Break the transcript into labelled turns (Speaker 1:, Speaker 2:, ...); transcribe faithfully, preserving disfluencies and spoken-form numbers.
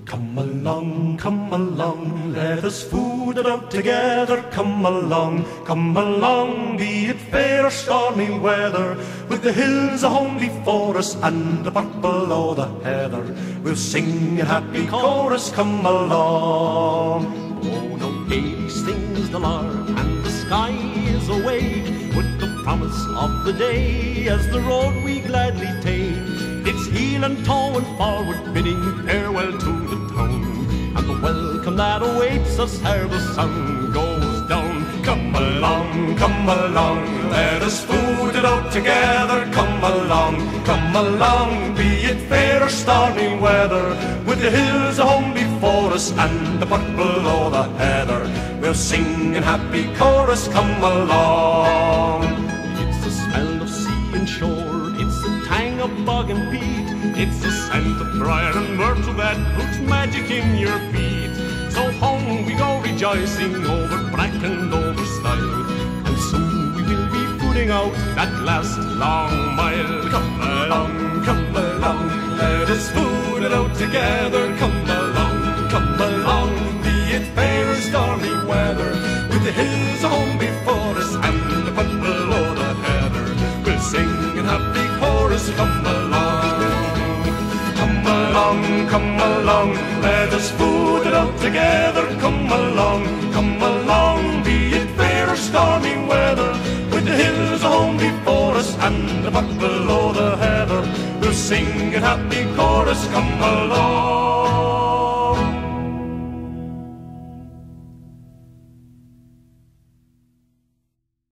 Speaker 1: Come along, come along, let us food it out together. Come along, come along, be it fair or stormy weather. With the hills a home before us and the purple o' the heather, we'll sing a happy chorus. Come along.
Speaker 2: Oh, no gaily sings the lark and the sky is awake with the promise of the day as the road we gladly take. It's heel and toe and forward, bidding farewell to the town, and the welcome that awaits us ere the sun goes down.
Speaker 1: Come along, come along, let us food it out together. Come along, come along, be it fair or stormy weather. With the hills a home before us and the purple o' the heather, we'll sing in happy chorus. Come along.
Speaker 2: It's the smell of sea and shore, it's the tang of bog and peat, it's the scent of briar and myrtle that puts magic in your feet. So home we go rejoicing over brack and over stile, and soon we will be footing out that last long mile.
Speaker 1: Come along, come along, let us food it out together. Come along, come along, be it fair or stormy weather. With the hills a home before us and the purple o' the heather, we'll sing in happy chorus. Come along, come along, come along, let us food it out together. Come along, come along, be it fair or stormy weather. With the hills a home before us and the purple o' the heather, we'll sing in happy chorus. Come along.